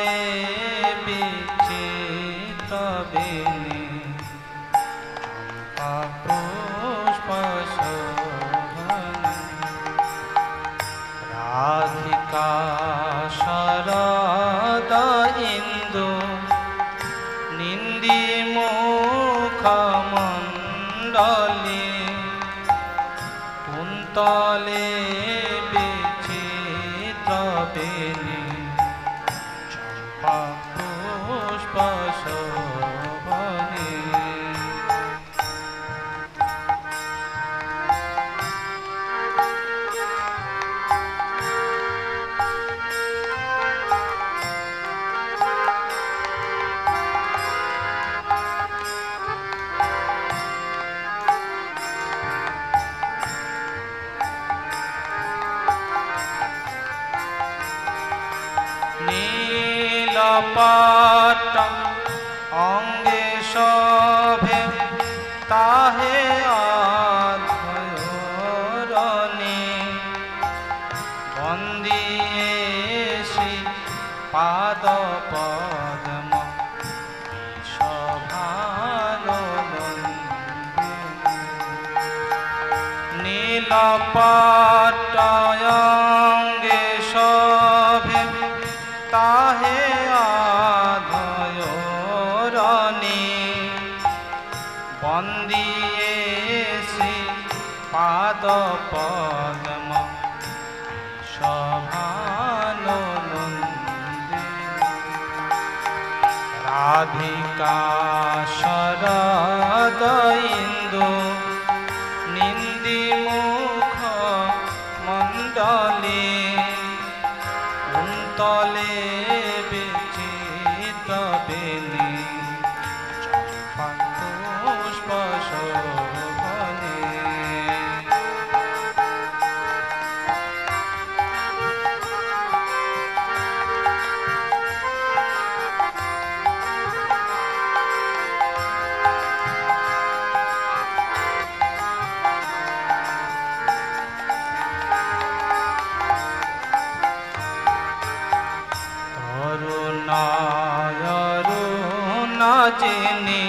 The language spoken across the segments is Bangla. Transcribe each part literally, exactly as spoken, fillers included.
বিচিত্র বেণী চম্পা পুষ্প শোভনী রাধিকা শরদ ইন্দু নিন্দি মুখমণ্ডলী কুন্তলে বিচিত্র বেণী চম্পা পুষ্প শোভনী নীলপট্ট অঙ্গে শোভে তাহে অধরণী বন্দিয়ে শ্রী পাদ পদ্ম নীলপট্ট অঙ্গে শোভে তাহে আধরণী বন্দিয়ে শ্রী পাদ পদ্ম শোভানন্দী রাধিকা শরদ ইন্দু নিন্দি মুখ মণ্ডলী কুন্তলে বিচিত্র বেণী চম্পা পুষ্প শোভনী যিনি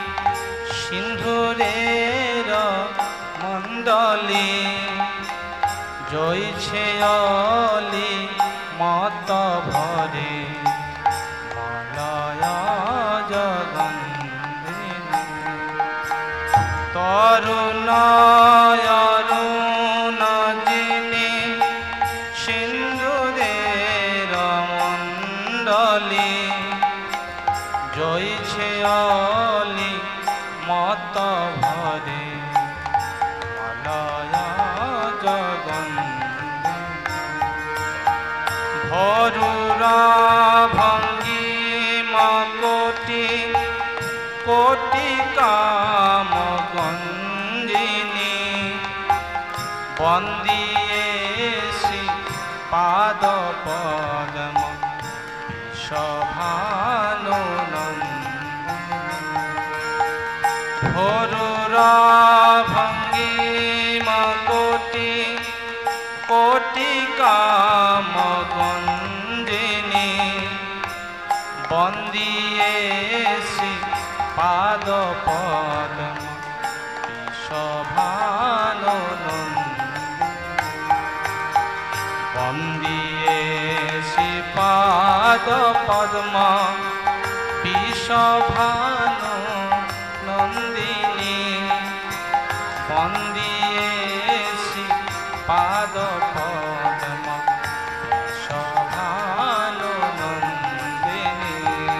সিন্ধুরের মণ্ডলী জয়ছে অলি মত ভরে মলয় জগন্ধিনী তরুণ অরুণ যিনি সিন্ধুরের মণ্ডলী জয়ছে অলি মত ভরে মলয় জগন্ধিনী ভরুরা ভঙ্গিম কোটি কোটি কাম গঞ্জিনী বন্দিয়ে শ্রী পাদ পদ্ম ভরুরা ভঙ্গিম কোটি কোটি কাম গঞ্জিনী বন্দিয়ে শ্রী পাদ পদ্ম শোভানন্দী বন্দিয়ে শ্রী পাদ পদ্ম বিশোভানন্দিনী বন্দিয়ে শ্রী পাদ পদ্ম শোভানন্দিনী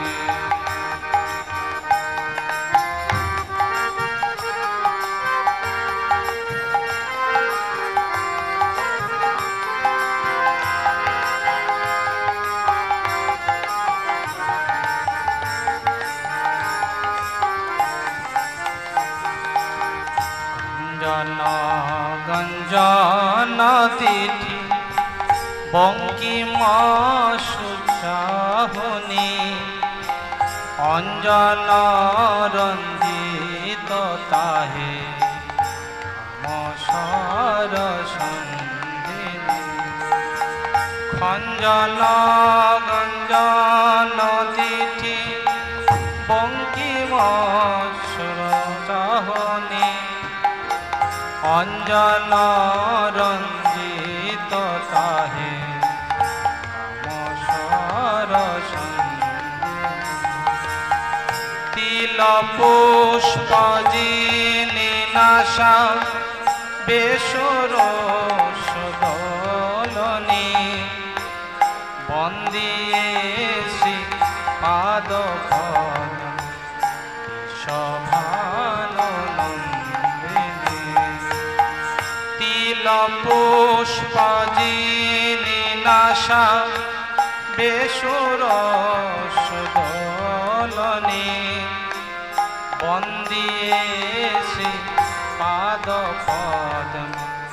গঞ্জন তিথি বঙ্কিম সুচাহনি অঞ্জন রঞ্জিত তাহে আমসর সন্ধিনী খঞ্জন গঞ্জন অঞ্জন রঞ্জিত তাহে তিল পুষ্প জিনি নাশা বেসর সদলনি বন্দিয়েছি পাদ পদ সভানন্দিনী তিল পুষ্প জিনি নাশা বেসর সদলনি বন্দিয়েছি পাদ পদ্ম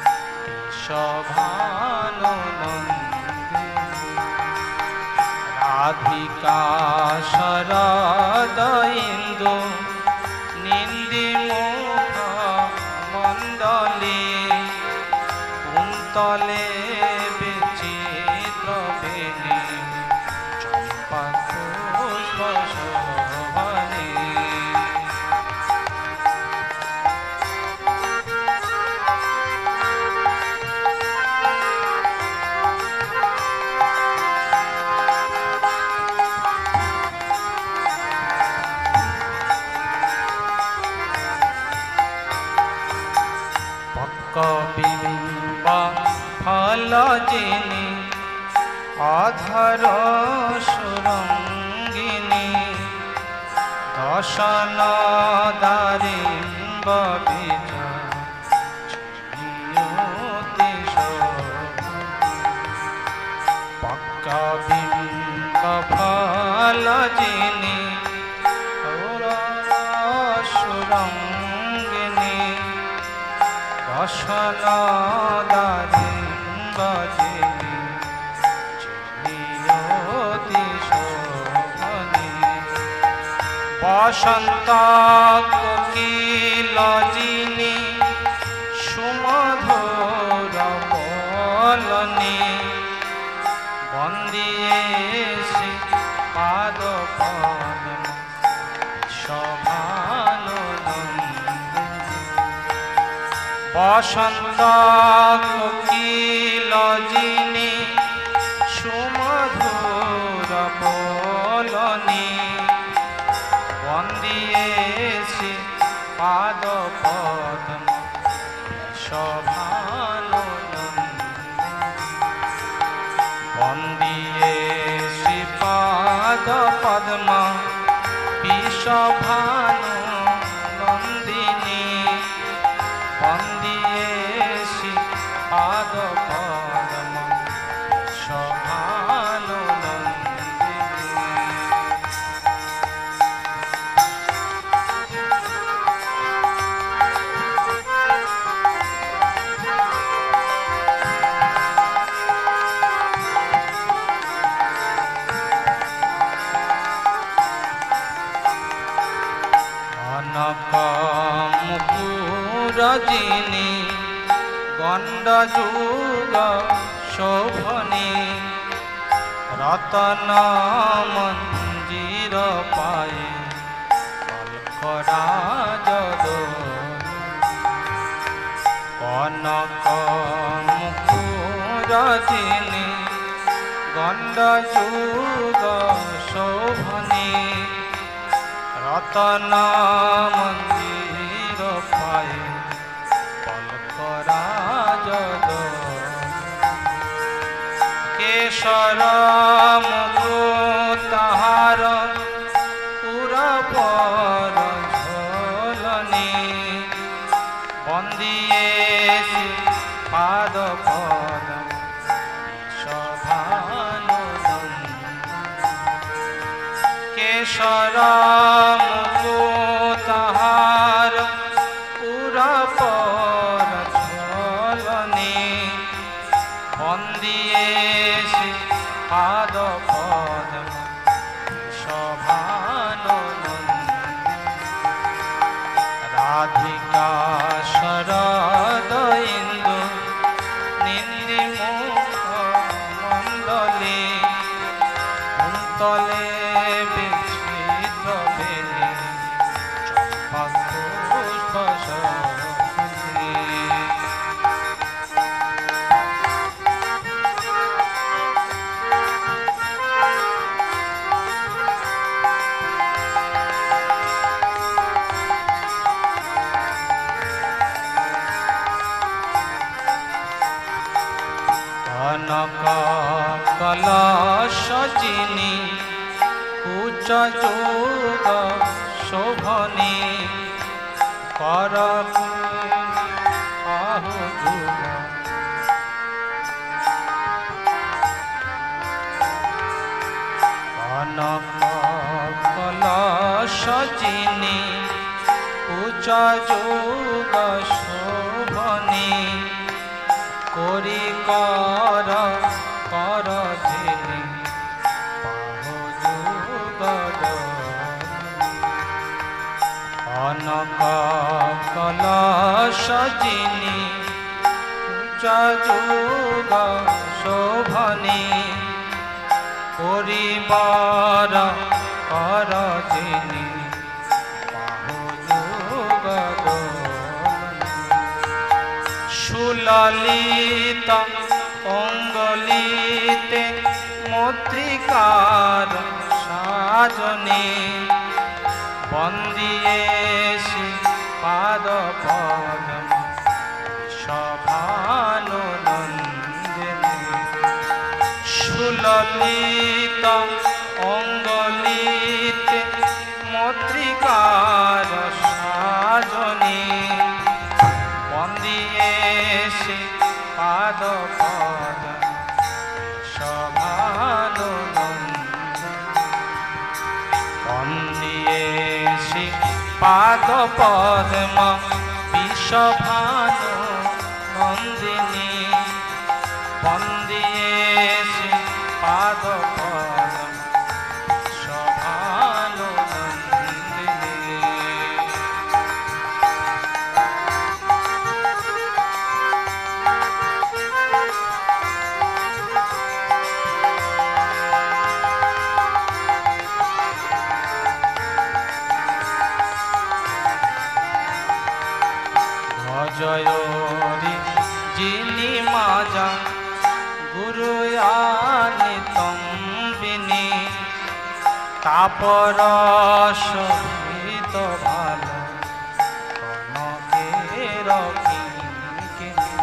শোভানন্দিনী রাধিকা শরদ ইন্দু নিন্দি মুখ মণ্ডলী কুন্তলে বিচিত্র বেণী চম্পা পুষ্প শোভনী কবিম্ব ফল জিনি অধর সুরঙ্গিনী দশন দারিম্ব বীজ কবিম্ব ফল জিনি সুরঙ্গিনী দশন দারিম্ব জিনি চিনিয়তি শোভনী বসন্ত কোকিল জিনি সুমধুর বলনি বন্দিয়েছি পাদ পদ্ম শোভানন্দিনী বসন্ত কোকিল জিনি সুমধুর বলনি বন্দিয়েছি পাদ পদ্ম শোভানন্দিনী বন্দিয়েছি পাদ পদ্ম বিশোভানন্দিনী বন্দিয়েছি পাদ পদ্ম শোভানন্দিনী কনক মুকুর জিনি গণ্ড যুগ শোভনী রতন মঞ্জির পায়ে কল্করাজ কনক মুকুর জিনি গণ্ড যুগ শোভনী রতন মন্দির পায়ে কল্করাজ কেশর মুকুট তাহার পুরপর ঝোলনি বন্দিয়েছি পাদ পদ্ম শোভানন্দিনী কেশর মুকুট তাহার পুরপর ঝোলনি বন্দিয়েছি পাদ পদ্ম শোভানন্দিনী রাধিকা শরদ ইন্দু নিন্দি মুখ মণ্ডলী কুন্তলে বিচিত্র বেণী চম্পা পুষ্প শোভনী উচ্চ যোগ শোভনী কর আহু যুগ কনক কলস চিনি উচ্চ যোগ শোভনী করি কর কর ঝিনি বাহু যুগ কনক কলস চিনি উচ্চ যোগ শোভনী করিবার কর ঝিনি বাহু যুগ সুললিত অঙ্গলিতে মত্রিকার সাজনী বন্দিয়েছি পাদ পদ্ম সভানুনন্দিনী সুললিত অঙ্গলিতে মত্রিকার সাজনী বন্দিয়েছি পাদ পদ্ম সভানুনন্দিনী বন্দিয়েছি পাদ পদ্ম বিশ্বভানু নন্দিনী বন্দিয়েছি পাদ পদ্ম বিশ্বভানুনন্দিনী জয়রি যিনি মাজা গুরু আনি তম্বিনী তাপর সহিত ভালো কনকের কিঙ্কিনী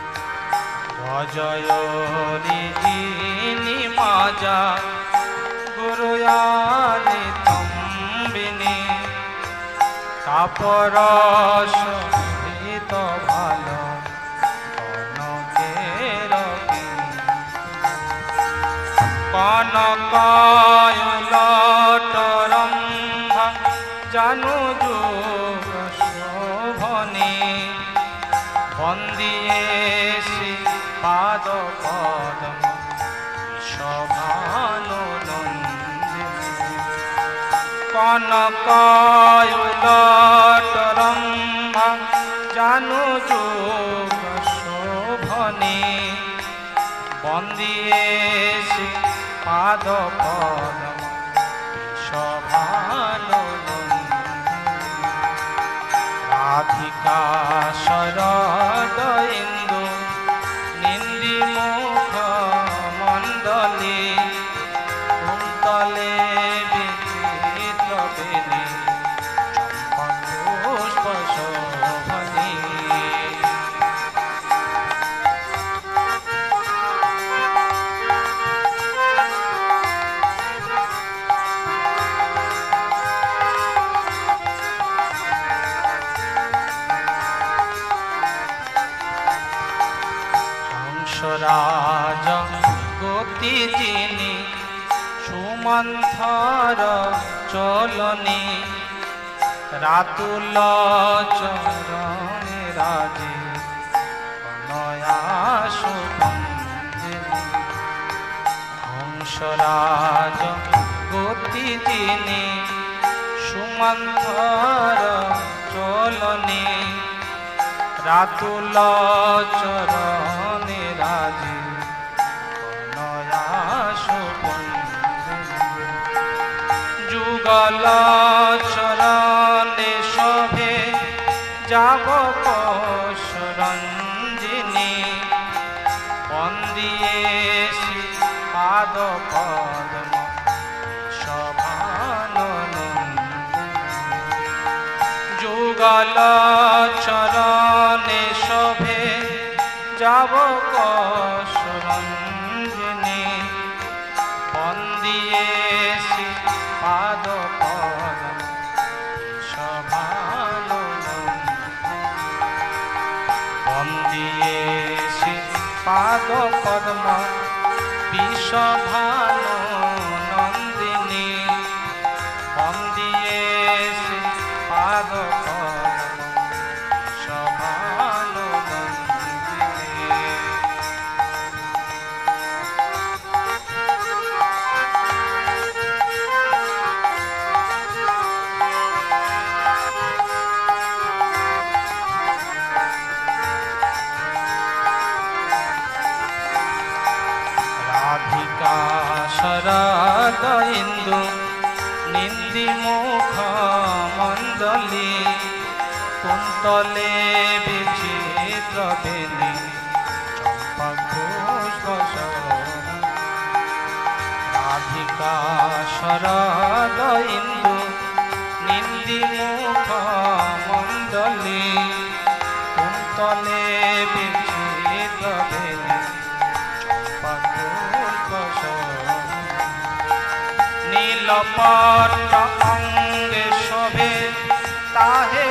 জয়রি যিনি মাজা গুরু আনি তম্বিনী তাপর ভালো কনকের কনক উলটরম্ভা জানু যুগ শোভনী বন্দিয়েছি পাদ পদ্ম সভানুনন্দিনী কনক উলটরম্ভা জানু যুগ শোভনী বন্দিয়েছি পাদ পদ্ম সভানুনন্দিনী রাধিকা শরদ ইন্দু নিন্দি মুখ মণ্ডলী কুন্তলে বিচিত্র বেণী পুষ্প শোভনী হংসরাজ গতি যিনি সুমন্থর চলনী রাতুল চরণে রাজে নয়া সুগন্ধিনী হংসরাজ গতি যিনি সুমন্থর চলনী রাতুল চরণে রাজে নয়া সুগন্ধিনী যুগল চরণে শোভে যাব কোশরঞ্জিনী বন্দিয়েছি পাদ পদ্ম সভানুনন্দিনী যুগল চরণে শোভে যাব কোশরঞ্জিনী বন্দিয়েছি পাদ পাদ পদ্ম বিষভানু নন্দিনী বন্দিয়ে শ্রী পাদ পদ্ম বিষভানু নন্দিনী। রাধিকা শরদ ইন্দু নিন্দি মুখ মণ্ডলী কুন্তলে বিচিত্র বেণী চম্পা পুষ্প রাধিকা শরদ ইন্দু নিন্দি মুখ মণ্ডলী কুন্তলে বিচিত্র বেণী নীলপট্ট অঙ্গে শোভে তাহে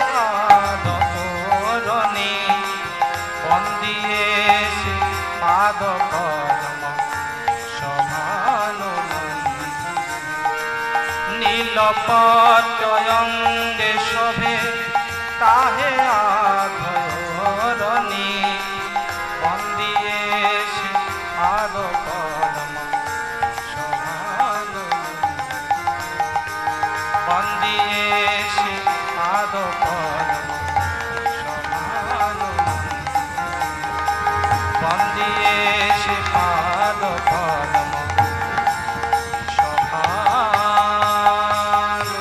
আদরণী বন্দিয়ে শ্রী পাদ পদ্ম শোভানু নীলপট্ট অঙ্গে শোভে তাহে আদরণী বন্দিয়ে শ্রী পাদ পদ্ম বন্দিয়ে শ্রী পাদ পদ্ম শোভানু বন্দিয়ে শ্রী পাদ পদ্ম শোভানু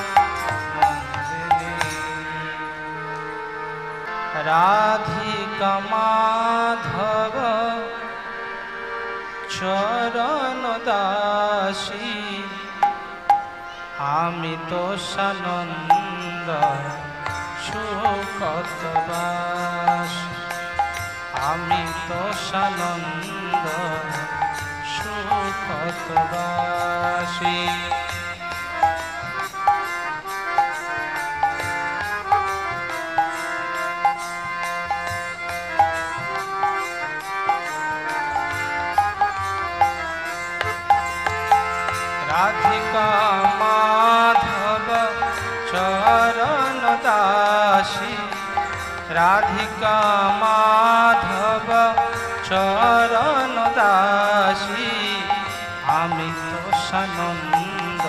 রাধিকা মাধব চরণ দাসী আমি তো সানন্দ সুখতবাস আমি তো সানন্দ সুখতবাসী রাধিকা মাধব চরণ দাসী রাধিকা মাধব চরণ দাসী আমি তো সানন্দ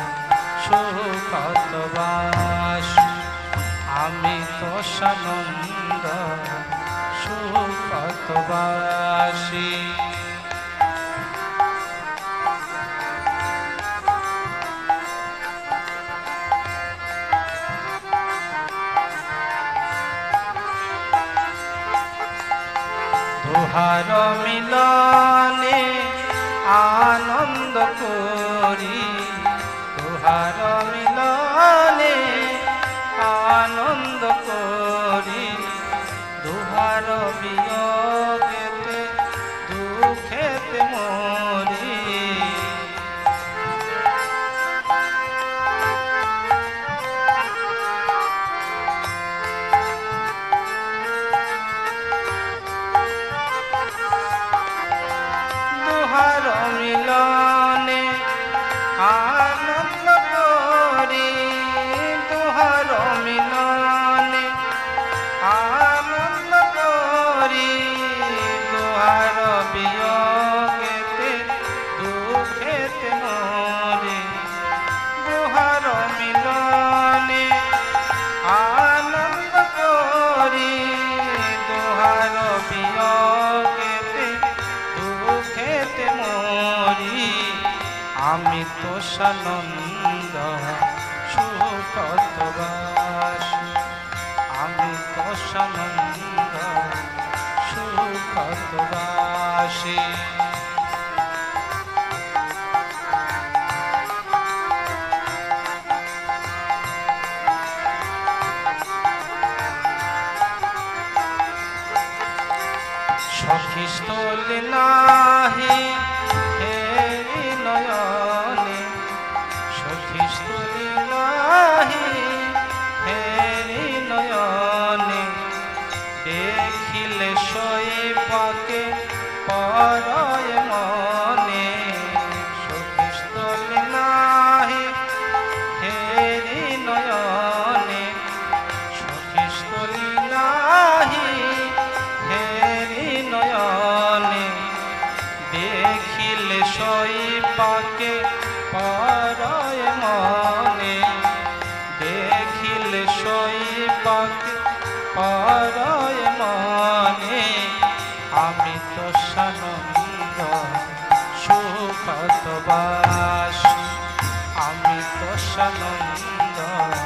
সুখতবাস আমি তো সানন্দ সুখতবাসী দুহার মিলনে আনন্দ করি দুহার মিলনে আনন্দ করি দুহার বিয়োগেতে দুঃখেতে মরি মিলনে আনন্দ করি দুহার মিলনে আনন্দ করি দুহার বিয়োগেতে দুঃখেতে মরি দুহার মিলনে আনন্দ করি দুহার বিয়োগেতে দুঃখেতে মরি আমি তো সানন্দ সুখতবাস আমি তো সানন্দ সুখতবাসী সখিস্থল নাহি হে নয়নে সখিস্থল নাহি হে নয়নে দেখিলে সই পাকে পর তোষানন্দ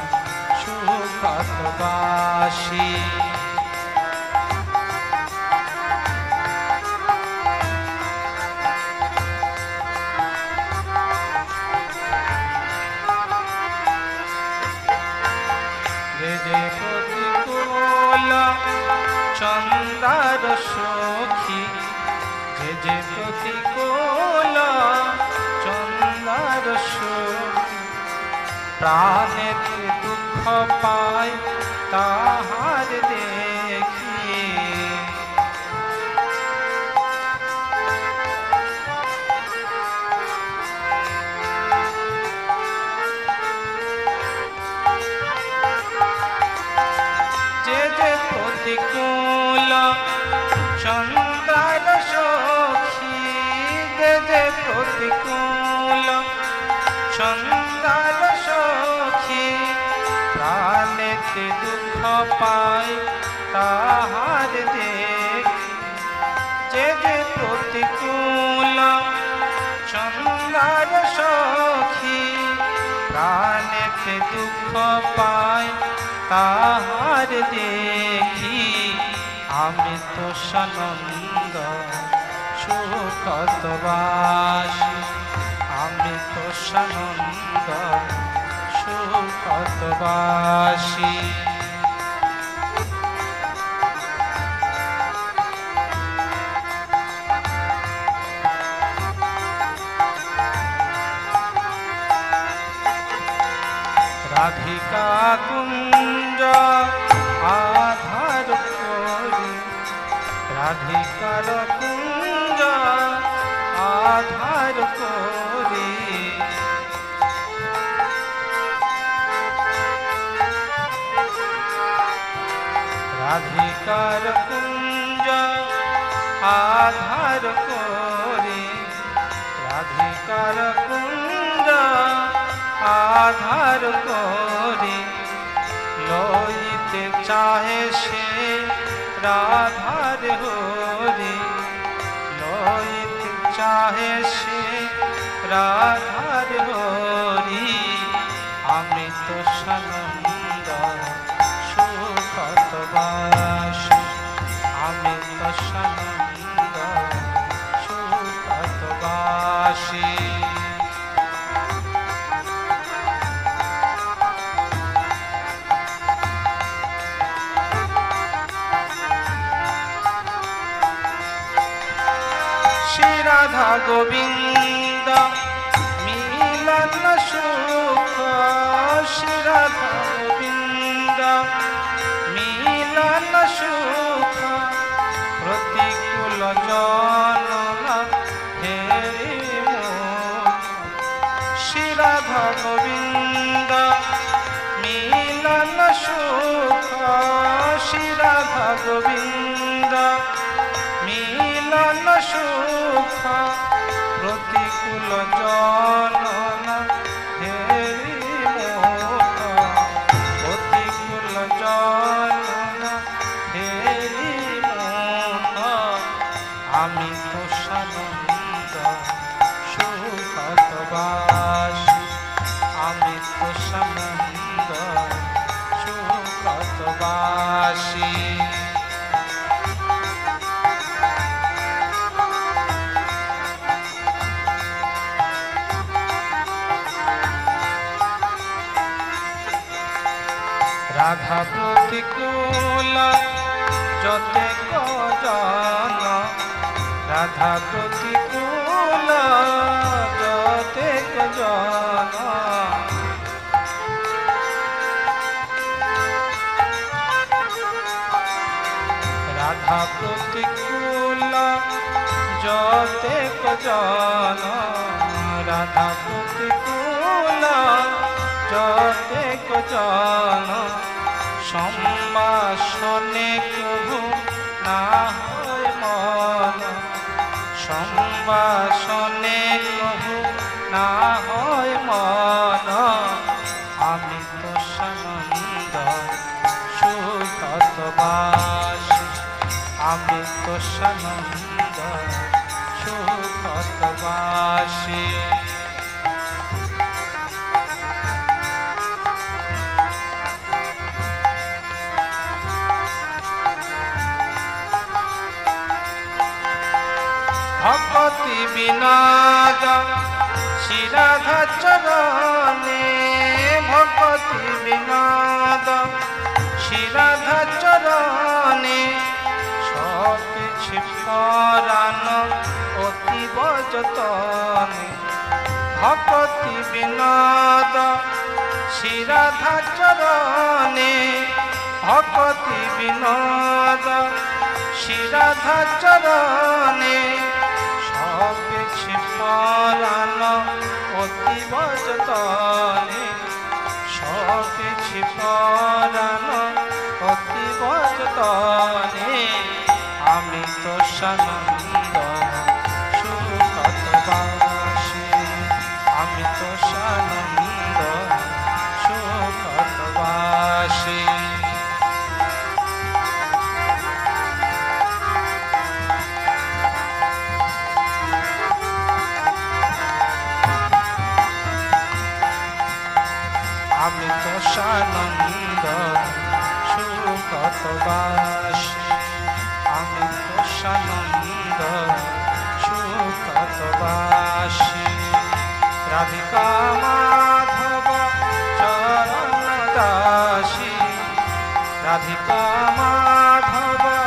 সুখতবাসী। যে যে প্রতিকূল চন্দ্রার সখী, যে যে প্রতিকূল চন্দ্রার সখী, প্রাণেতে দুঃখ পায় তাহার দেখি। যে যে প্রতিকূল চন্দ্রার সখী, যে যে প্রতিকূল চন্দ্রার সখী, প্রাণেতে দুঃখ পায় তাহার দেখি। যে যে প্রতিকূল চন্দ্রার সখী, প্রাণেতে দুঃখ পায় তাহার দেখি। আমি তোষানন্দ সুখতবাসী, আমি তোষানন্দ সুখতবাসী। রাধিকা কুঞ্জ আধার করি, রাধিকার কুঞ্জ আধার করি, রাধিকার কুঞ্জ আধার করি, রাধিকার কুঞ্জ আধার করি, লইতে চাহে সে রাধার হরি, লইতে চাহে সে রাধার হরি। আমি তোষানন্দ সুখতবাসী, আমি তোষানন্দ সুখতবাসী। শ্রী রাধা গোবিন্দ মিলন সুখ, শ্রী রাধা গোবিন্দ মিলন সুখ, প্রতিকূল জনন হেরি মুখ। শ্রী রাধা গোবিন্দ মিলন সুখ, শ্রী রাধা গোবিন্দ মিলন সুখ, প্রতিকূল জনন হেরি মুখ, প্রতিকূল জনন হেরি মুখ। আমি তোষানন্দ সুখতবাসী, আমি তোষানন্দ সুখতবাসী। রাধা প্রতিকূল যতেক জন, রাধা প্রতিকূল যতেক জন, রাধা প্রতিকূল যতেক জন, রাধা প্রতিকূল যতেক জন, সম্ভাষণে কভু না হয় মন, সম্ভাষণে কভু না হয় মন। আমি তোষানন্দ সুখতবাসী, আমি তোষানন্দ সুখতবাসী। ভকতি বিনোদ শ্রী রাধা চরণে ভকতি বিনোদ শ্রী রাধা চরণে সকিছি পরাণ অতীব যতনে ভকতি বিনোদ শ্রী রাধা চরণে ভকতি বিনোদ শ্রী রাধা চরণে সকিছি পরাণ অতীব যতনে সকিছি পরাণ অতীব যতনে আমি তো সানন্দ সুখতবাসী আমি তো সানন্দ সুখতবাসী আমি তো সানন্দ সুখতবাসী আমি তো সানন্দ সুখতবাসী রাধিকা মাধব চরণ দাসী রাধিকা মাধব